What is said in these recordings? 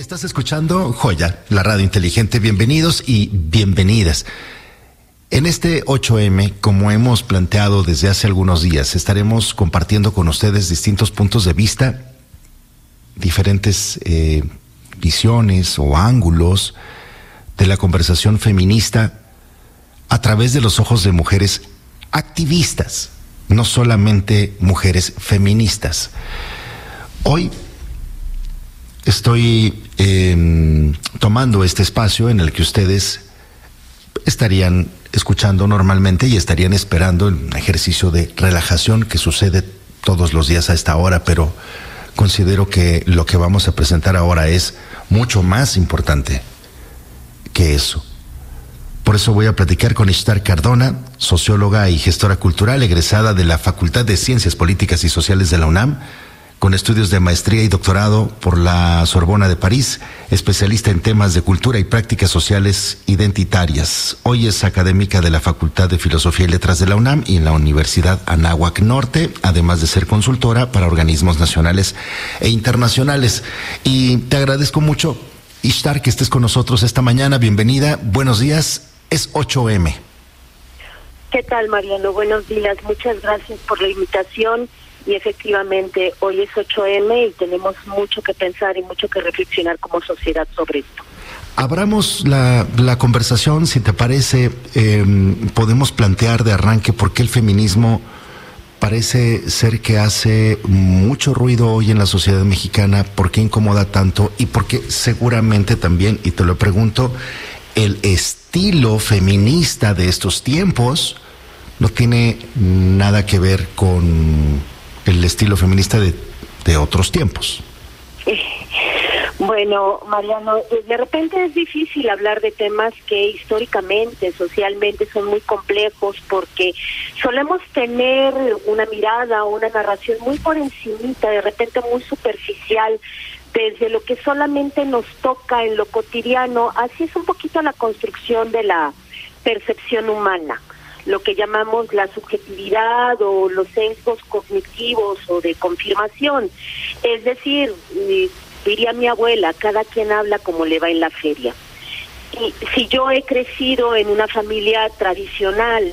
Estás escuchando Joya, la radio inteligente. Bienvenidos y bienvenidas. En este 8M, como hemos planteado desde hace algunos días, estaremos compartiendo con ustedes distintos puntos de vista, diferentes visiones o ángulos de la conversación feminista a través de los ojos de mujeres activistas, no solamente mujeres feministas. Hoy estoy tomando este espacio en el que ustedes estarían escuchando normalmente y estarían esperando un ejercicio de relajación que sucede todos los días a esta hora, pero considero que lo que vamos a presentar ahora es mucho más importante que eso. Por eso voy a platicar con Ishtar Cardona, socióloga y gestora cultural, egresada de la Facultad de Ciencias Políticas y Sociales de la UNAM, con estudios de maestría y doctorado por la Sorbona de París, especialista en temas de cultura y prácticas sociales identitarias. Hoy es académica de la Facultad de Filosofía y Letras de la UNAM y en la Universidad Anáhuac Norte, además de ser consultora para organismos nacionales e internacionales. Y te agradezco mucho, Ishtar, que estés con nosotros esta mañana. Bienvenida, buenos días, es 8M. ¿Qué tal, Mariano? Buenos días, muchas gracias por la invitación. Y efectivamente, hoy es 8M y tenemos mucho que pensar y mucho que reflexionar como sociedad sobre esto. Abramos la conversación, si te parece. Podemos plantear de arranque por qué el feminismo parece ser que hace mucho ruido hoy en la sociedad mexicana, por qué incomoda tanto y por qué seguramente también, y te lo pregunto, el estilo feminista de estos tiempos no tiene nada que ver con el estilo feminista de otros tiempos. Bueno, Mariano, de repente es difícil hablar de temas que históricamente, socialmente son muy complejos porque solemos tener una mirada o una narración muy por encimita, de repente muy superficial, desde lo que solamente nos toca en lo cotidiano. Así es un poquito la construcción de la percepción humana, lo que llamamos la subjetividad o los sesgos cognitivos o de confirmación. Es decir, diría mi abuela, cada quien habla como le va en la feria. Y si yo he crecido en una familia tradicional,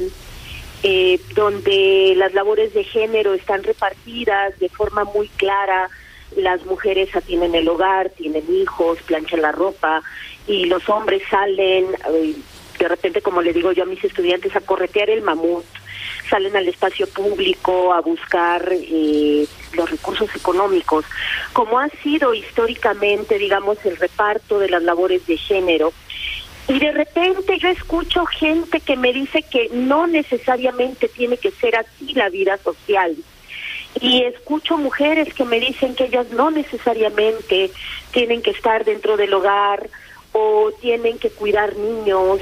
donde las labores de género están repartidas de forma muy clara, las mujeres atienden el hogar, tienen hijos, planchan la ropa, y los hombres salen de repente, como le digo yo a mis estudiantes, a corretear el mamut, salen al espacio público a buscar los recursos económicos, como ha sido históricamente, digamos, el reparto de las labores de género. Y de repente yo escucho gente que me dice que no necesariamente tiene que ser así la vida social. Y escucho mujeres que me dicen que ellas no necesariamente tienen que estar dentro del hogar o tienen que cuidar niños.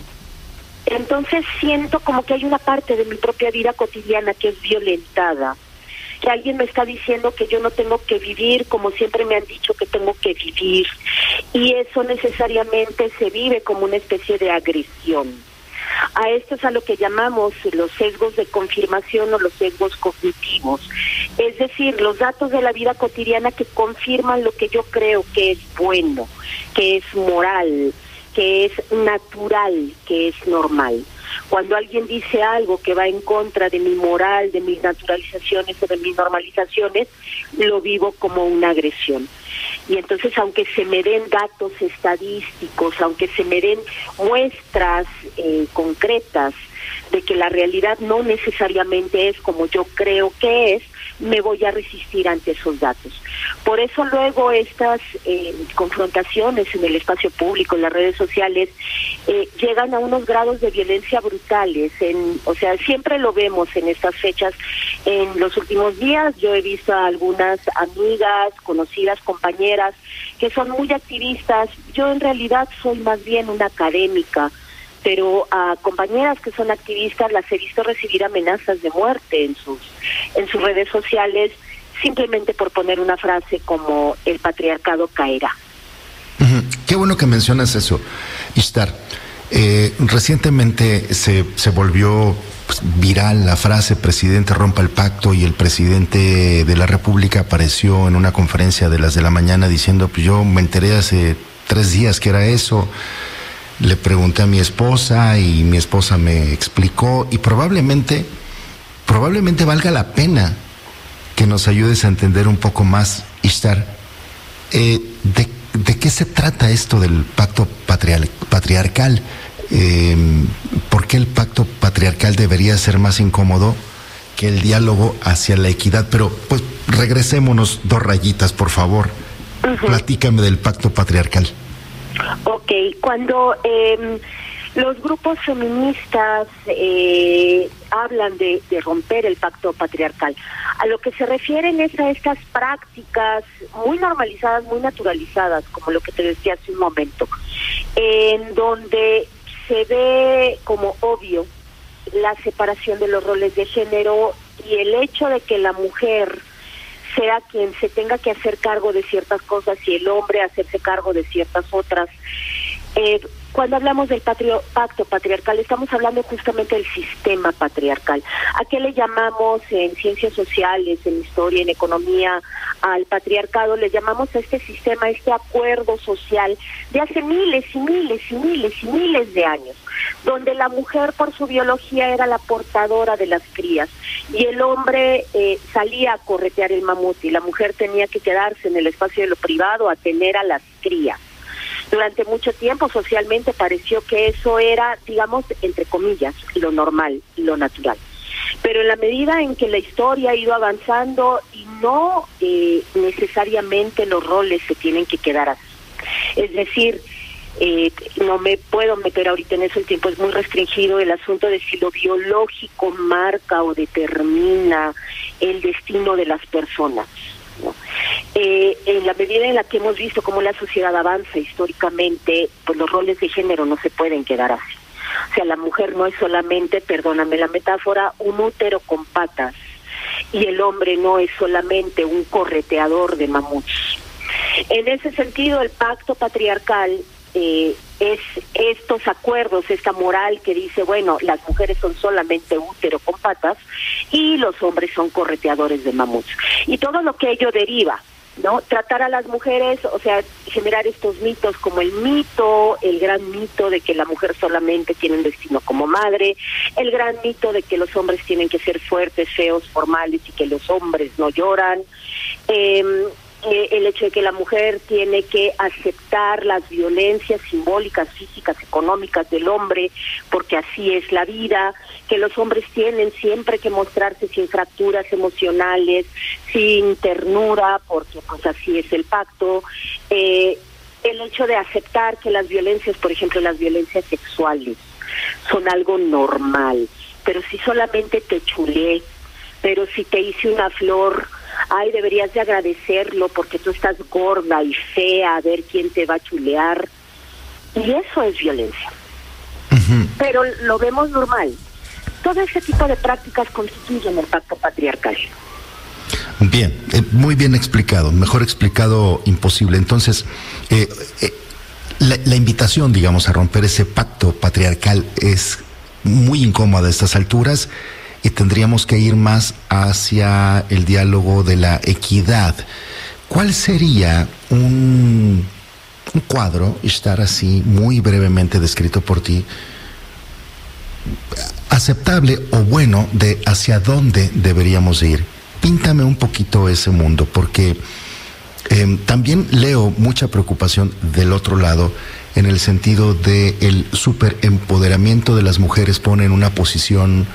Entonces siento como que hay una parte de mi propia vida cotidiana que es violentada, que alguien me está diciendo que yo no tengo que vivir como siempre me han dicho que tengo que vivir, y eso necesariamente se vive como una especie de agresión. A esto es a lo que llamamos los sesgos de confirmación o los sesgos cognitivos, es decir, los datos de la vida cotidiana que confirman lo que yo creo que es bueno, que es moral, que es natural, que es normal. Cuando alguien dice algo que va en contra de mi moral, de mis naturalizaciones o de mis normalizaciones, lo vivo como una agresión. Y entonces, aunque se me den datos estadísticos, aunque se me den muestras concretas de que la realidad no necesariamente es como yo creo que es, me voy a resistir ante esos datos. Por eso luego estas confrontaciones en el espacio público, en las redes sociales, llegan a unos grados de violencia brutales. O sea, siempre lo vemos en estas fechas. En los últimos días yo he visto a algunas amigas, conocidas, compañeras, que son muy activistas. Yo en realidad soy más bien una académica, pero a compañeras que son activistas las he visto recibir amenazas de muerte en sus redes sociales, simplemente por poner una frase como el patriarcado caerá. Qué bueno que mencionas eso, Ishtar. Recientemente se volvió pues, viral la frase presidente rompa el pacto, y el presidente de la República apareció en una conferencia de las de la mañana diciendo, pues yo me enteré hace 3 días que era eso, le pregunté a mi esposa y mi esposa me explicó, y probablemente valga la pena que nos ayudes a entender un poco más, Ishtar, ¿de qué se trata esto del pacto patriarcal? ¿Por qué el pacto patriarcal debería ser más incómodo que el diálogo hacia la equidad? Pero pues regresémonos 2 rayitas, por favor. Platícame del pacto patriarcal. Ok, cuando los grupos feministas hablan de romper el pacto patriarcal, a lo que se refieren es a estas prácticas muy normalizadas, muy naturalizadas, como lo que te decía hace un momento, en donde se ve como obvio la separación de los roles de género y el hecho de que la mujer sea quien se tenga que hacer cargo de ciertas cosas y el hombre hacerse cargo de ciertas otras. Cuando hablamos del pacto patriarcal, estamos hablando justamente del sistema patriarcal. ¿A qué le llamamos en ciencias sociales, en historia, en economía, al patriarcado? Le llamamos a este sistema, este acuerdo social de hace miles y miles y miles y miles de años, donde la mujer por su biología era la portadora de las crías y el hombre salía a corretear el mamut y la mujer tenía que quedarse en el espacio de lo privado a tener a las crías. Durante mucho tiempo socialmente pareció que eso era, digamos, entre comillas, lo normal, lo natural. Pero en la medida en que la historia ha ido avanzando y no necesariamente los roles se tienen que quedar así. Es decir, no me puedo meter ahorita en eso, el tiempo es muy restringido, el asunto de si lo biológico marca o determina el destino de las personas, ¿no? En la medida en la que hemos visto cómo la sociedad avanza históricamente, pues los roles de género no se pueden quedar así. O sea, la mujer no es solamente, perdóname la metáfora, un útero con patas, y el hombre no es solamente un correteador de mamuts. En ese sentido, el pacto patriarcal es estos acuerdos, esta moral que dice, bueno, las mujeres son solamente útero con patas y los hombres son correteadores de mamuts. Y todo lo que ello deriva, ¿no? Tratar a las mujeres, o sea, generar estos mitos como el gran mito de que la mujer solamente tiene un destino como madre, el gran mito de que los hombres tienen que ser fuertes, feos, formales y que los hombres no lloran, el hecho de que la mujer tiene que aceptar las violencias simbólicas, físicas, económicas del hombre, porque así es la vida, que los hombres tienen siempre que mostrarse sin fracturas emocionales, sin ternura, porque pues así es el pacto, el hecho de aceptar que las violencias, por ejemplo las violencias sexuales, son algo normal, pero si solamente te chulé, pero si te hice una flor, ay, deberías de agradecerlo porque tú estás gorda y fea, a ver quién te va a chulear. Y eso es violencia. Pero lo vemos normal. Todo ese tipo de prácticas constituyen el pacto patriarcal. Bien, muy bien explicado, mejor explicado imposible. Entonces, la invitación, digamos, a romper ese pacto patriarcal es muy incómoda a estas alturas, y tendríamos que ir más hacia el diálogo de la equidad. ¿Cuál sería un cuadro, estar así muy brevemente descrito por ti, aceptable o bueno de hacia dónde deberíamos ir? Píntame un poquito ese mundo, porque también leo mucha preocupación del otro lado, en el sentido de el superempoderamiento de las mujeres pone en una posición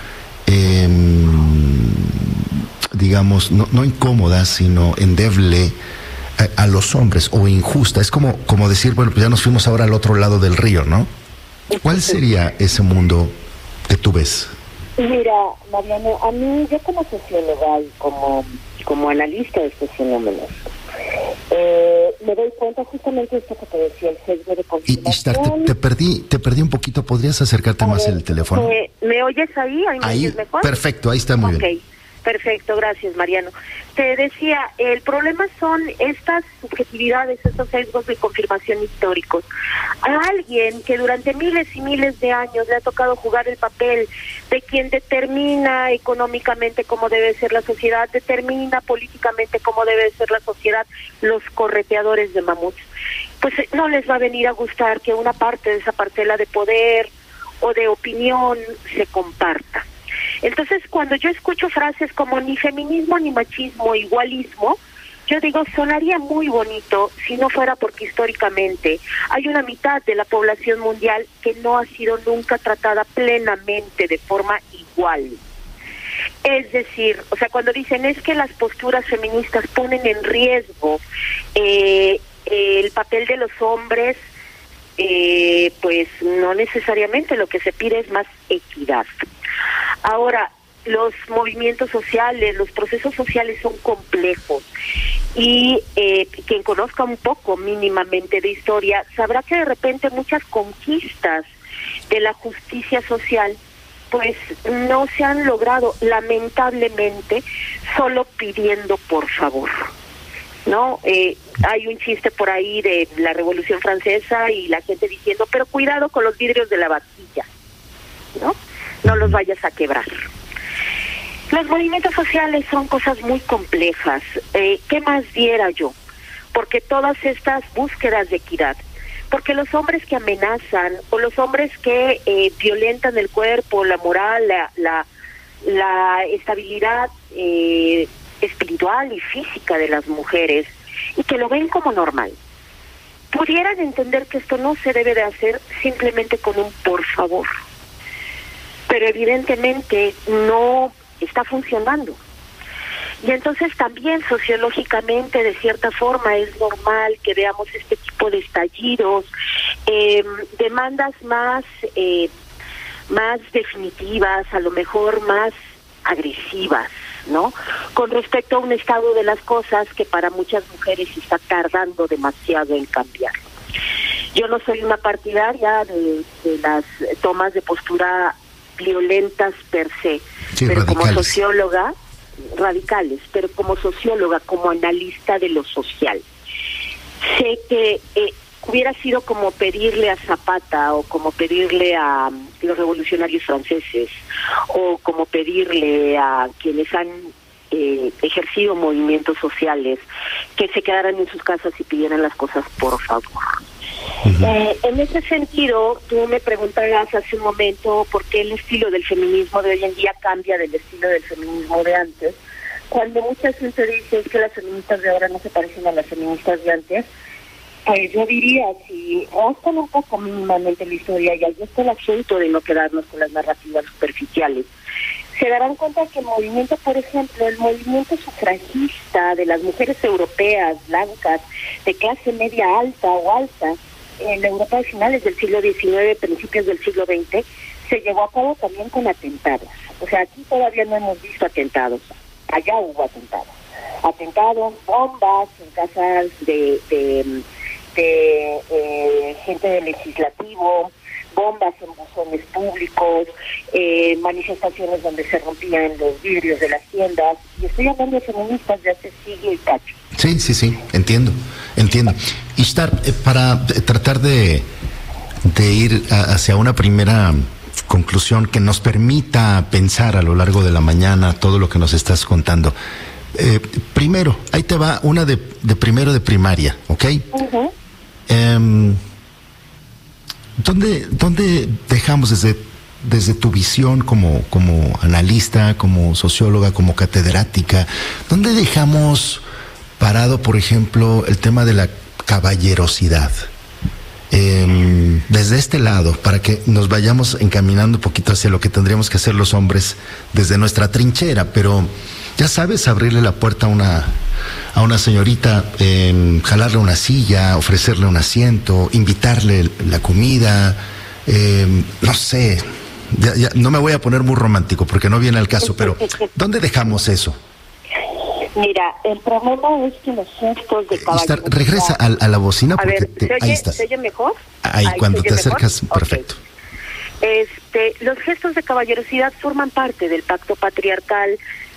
digamos, no incómoda, sino endeble a los hombres, o injusta. Es como decir, bueno, pues ya nos fuimos ahora al otro lado del río, ¿no? ¿Cuál sería ese mundo que tú ves? Mira, Mariano, a mí, yo como socióloga y como analista de estos fenómenos, me doy cuenta justamente de esto que te decía, el sesgo de confirmación. Y te perdí un poquito. ¿Podrías acercarte más el teléfono? ¿Me oyes ahí? ¿Ahí me oyes mejor? Perfecto, ahí está muy bien. Perfecto, gracias, Mariano. Te decía, el problema son estas subjetividades, estos sesgos de confirmación históricos. A alguien que durante miles y miles de años le ha tocado jugar el papel de quien determina económicamente cómo debe ser la sociedad, determina políticamente cómo debe ser la sociedad, los correteadores de mamuts, pues no les va a venir a gustar que una parte de esa parcela de poder o de opinión se comparta. Entonces, cuando yo escucho frases como ni feminismo, ni machismo, igualismo, yo digo, sonaría muy bonito si no fuera porque históricamente hay una mitad de la población mundial que no ha sido nunca tratada plenamente de forma igual. Es decir, o sea, cuando dicen es que las posturas feministas ponen en riesgo el papel de los hombres, pues no necesariamente, lo que se pide es más equidad. Ahora, los movimientos sociales, los procesos sociales son complejos y quien conozca un poco mínimamente de historia sabrá que de repente muchas conquistas de la justicia social pues no se han logrado, lamentablemente, solo pidiendo por favor, ¿no? Hay un chiste por ahí de la Revolución Francesa y la gente diciendo, pero cuidado con los vidrios de la vajilla, ¿no? No los vayas a quebrar. Los movimientos sociales son cosas muy complejas. ¿Qué más diera yo? Porque todas estas búsquedas de equidad, porque los hombres que amenazan o los hombres que violentan el cuerpo, la moral, la estabilidad espiritual y física de las mujeres y que lo ven como normal, pudieran entender que esto no se debe de hacer simplemente con un por favor. Pero evidentemente no está funcionando. Y entonces también sociológicamente, de cierta forma, es normal que veamos este tipo de estallidos, demandas más definitivas, a lo mejor más agresivas, ¿no? Con respecto a un estado de las cosas que para muchas mujeres está tardando demasiado en cambiar. Yo no soy una partidaria de las tomas de postura violentas per se, sí, pero radicales. Como socióloga, radicales, pero como socióloga, como analista de lo social, sé que hubiera sido como pedirle a Zapata o como pedirle a los revolucionarios franceses o como pedirle a quienes han ejercido movimientos sociales que se quedaran en sus casas y pidieran las cosas por favor. En ese sentido, tú me preguntabas hace un momento por qué el estilo del feminismo de hoy en día cambia del estilo del feminismo de antes, cuando mucha gente dice que las feministas de ahora no se parecen a las feministas de antes. Pues yo diría, si buscan un poco mínimamente la historia, y ahí está el asunto de no quedarnos con las narrativas superficiales, se darán cuenta que el movimiento, por ejemplo, el movimiento sufragista de las mujeres europeas, blancas, de clase media alta o alta, en la Europa de finales del siglo XIX, principios del siglo XX, se llevó a cabo también con atentados. O sea, aquí todavía no hemos visto atentados, allá hubo atentados. Atentados, bombas en casas de gente del legislativo, bombas en buzones públicos, manifestaciones donde se rompían los vidrios de las tiendas, y estoy hablando de feministas de hace siglo y cacho. Sí, entiendo. Ishtar, para tratar de ir hacia una primera conclusión que nos permita pensar a lo largo de la mañana todo lo que nos estás contando. Primero, ahí te va una de primero de primaria, ¿ok? Uh-huh. ¿Dónde dejamos desde tu visión como analista, como socióloga, como catedrática, dónde dejamos parado, por ejemplo, el tema de la caballerosidad? Desde este lado, para que nos vayamos encaminando un poquito hacia lo que tendríamos que hacer los hombres desde nuestra trinchera, pero ya sabes, abrirle la puerta a una señorita, jalarle una silla, ofrecerle un asiento, invitarle la comida, no sé, ya no me voy a poner muy romántico porque no viene al caso, pero ¿dónde dejamos eso? Mira, el problema es que los gestos de caballerosidad... Regresa a la bocina porque ahí estás. ¿Se oye mejor? Ahí cuando te acercas, mejor? Perfecto. Okay. Los gestos de caballerosidad forman parte del pacto patriarcal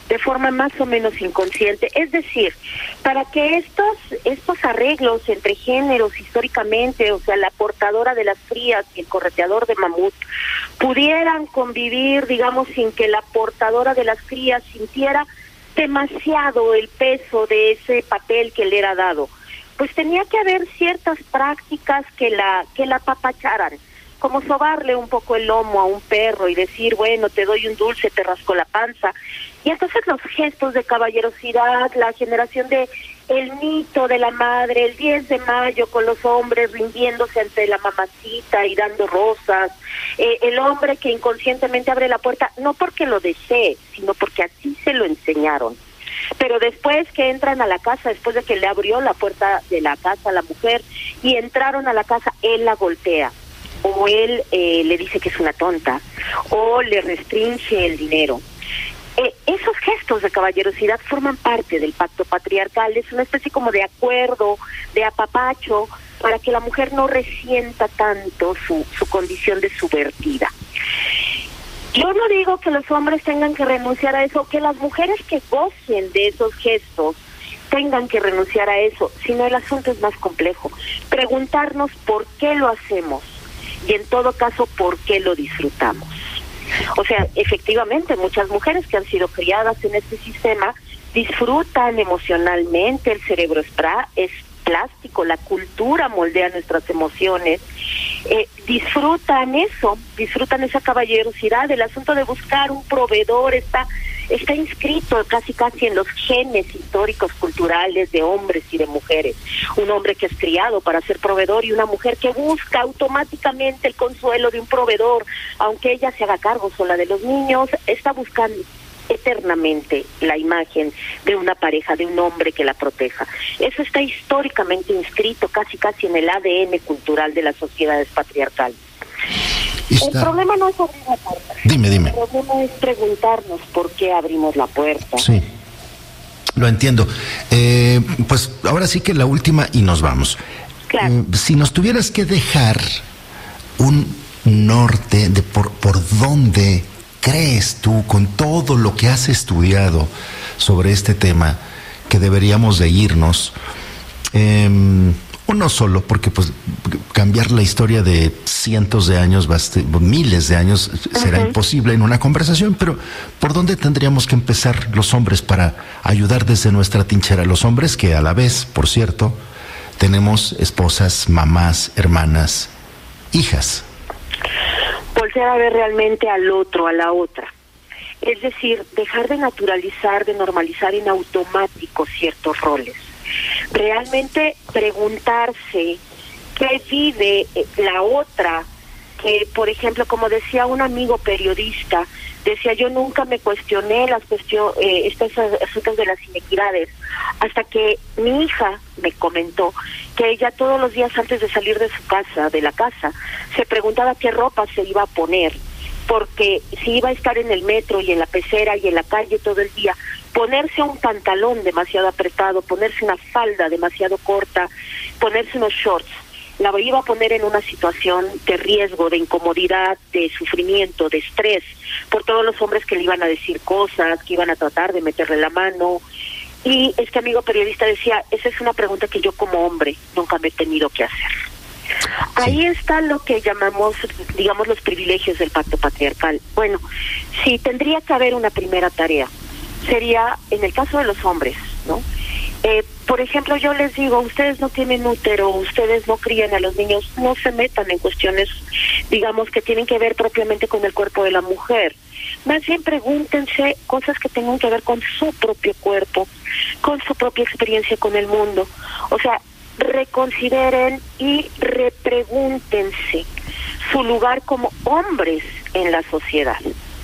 de forma más o menos inconsciente. Es decir, para que estos arreglos entre géneros históricamente, o sea, la portadora de las crías y el correteador de mamut, pudieran convivir, digamos, sin que la portadora de las crías sintiera demasiado el peso de ese papel que le era dado, pues tenía que haber ciertas prácticas que la apapacharan, como sobarle un poco el lomo a un perro y decir, bueno, te doy un dulce, te rasco la panza. Y entonces los gestos de caballerosidad, la generación de el mito de la madre, el 10 de mayo con los hombres rindiéndose ante la mamacita y dando rosas, el hombre que inconscientemente abre la puerta, no porque lo desee, sino porque así se lo enseñaron. Pero después que entran a la casa, después de que le abrió la puerta de la casa a la mujer y entraron a la casa, él la golpea, o él le dice que es una tonta, o le restringe el dinero. Esos gestos de caballerosidad forman parte del pacto patriarcal, es una especie como de acuerdo, de apapacho, para que la mujer no resienta tanto su condición de subvertida. Yo no digo que los hombres tengan que renunciar a eso, que las mujeres que gocen de esos gestos tengan que renunciar a eso, sino el asunto es más complejo. Preguntarnos por qué lo hacemos y en todo caso por qué lo disfrutamos. O sea, efectivamente, muchas mujeres que han sido criadas en este sistema disfrutan emocionalmente, el cerebro es plástico, la cultura moldea nuestras emociones, disfrutan esa caballerosidad. El asunto de buscar un proveedor está inscrito casi en los genes históricos culturales de hombres y de mujeres. Un hombre que es criado para ser proveedor y una mujer que busca automáticamente el consuelo de un proveedor, aunque ella se haga cargo sola de los niños, está buscando eternamente la imagen de una pareja, de un hombre que la proteja. Eso está históricamente inscrito casi en el ADN cultural de las sociedades patriarcales. El problema no es abrir la puerta. Dime. El problema es preguntarnos por qué abrimos la puerta. Sí, lo entiendo. Pues ahora sí que la última y nos vamos. Claro. Si nos tuvieras que dejar un norte de por dónde crees tú, con todo lo que has estudiado sobre este tema, que deberíamos de irnos, uno solo, porque pues cambiar la historia de cientos de años, miles de años, será imposible en una conversación, pero ¿por dónde tendríamos que empezar los hombres para ayudar desde nuestra trinchera? Los hombres que a la vez, por cierto, tenemos esposas, mamás, hermanas, hijas. Voltear a ver realmente al otro, a la otra. Es decir, dejar de naturalizar, de normalizar en automático ciertos roles. Realmente preguntarse qué vive la otra, que por ejemplo, como decía un amigo periodista, decía, yo nunca me cuestioné estos asuntos de las inequidades, hasta que mi hija me comentó que ella todos los días antes de salir de la casa, se preguntaba qué ropa se iba a poner, porque si iba a estar en el metro y en la pecera y en la calle todo el día, ponerse un pantalón demasiado apretado, ponerse una falda demasiado corta, ponerse unos shorts, la iba a poner en una situación de riesgo, de incomodidad, de sufrimiento, de estrés, por todos los hombres que le iban a decir cosas, que iban a tratar de meterle la mano. Y este amigo periodista decía, esa es una pregunta que yo como hombre nunca me he tenido que hacer. Ahí está lo que llamamos, digamos, los privilegios del pacto patriarcal. Bueno, sí, tendría que haber una primera tarea. Sería, en el caso de los hombres, ¿no? Por ejemplo, yo les digo, ustedes no tienen útero, ustedes no crían a los niños, no se metan en cuestiones, digamos, que tienen que ver propiamente con el cuerpo de la mujer. Más bien pregúntense cosas que tengan que ver con su propio cuerpo, con su propia experiencia con el mundo. O sea, reconsideren y repregúntense su lugar como hombres en la sociedad.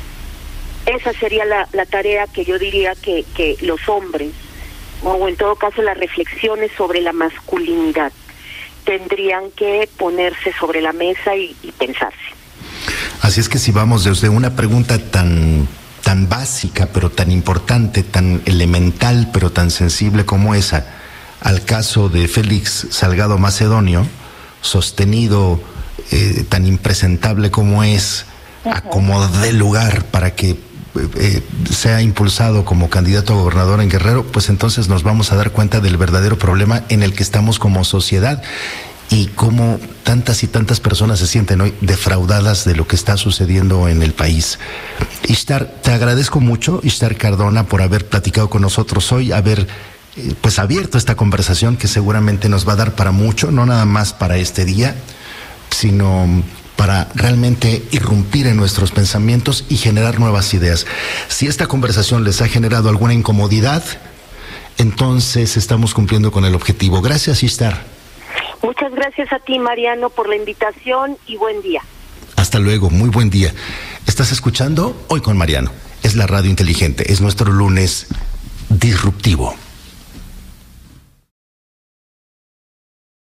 Esa sería la tarea que yo diría que los hombres, o en todo caso las reflexiones sobre la masculinidad, tendrían que ponerse sobre la mesa y pensarse. Así es que si vamos desde una pregunta tan básica, pero tan importante, tan elemental, pero tan sensible como esa, al caso de Félix Salgado Macedonio, sostenido tan impresentable como es, a como dé lugar para que sea impulsado como candidato a gobernador en Guerrero, pues entonces nos vamos a dar cuenta del verdadero problema en el que estamos como sociedad y cómo tantas y tantas personas se sienten hoy defraudadas de lo que está sucediendo en el país. Ishtar, te agradezco mucho, Ishtar Cardona, por haber platicado con nosotros hoy, haber pues abierto esta conversación que seguramente nos va a dar para mucho, no nada más para este día, sino para realmente irrumpir en nuestros pensamientos y generar nuevas ideas. Si esta conversación les ha generado alguna incomodidad, entonces estamos cumpliendo con el objetivo. Gracias, Ishtar. Muchas gracias a ti, Mariano, por la invitación y buen día. Hasta luego, muy buen día. ¿Estás escuchando Hoy con Mariano? Es la radio inteligente, es nuestro lunes disruptivo.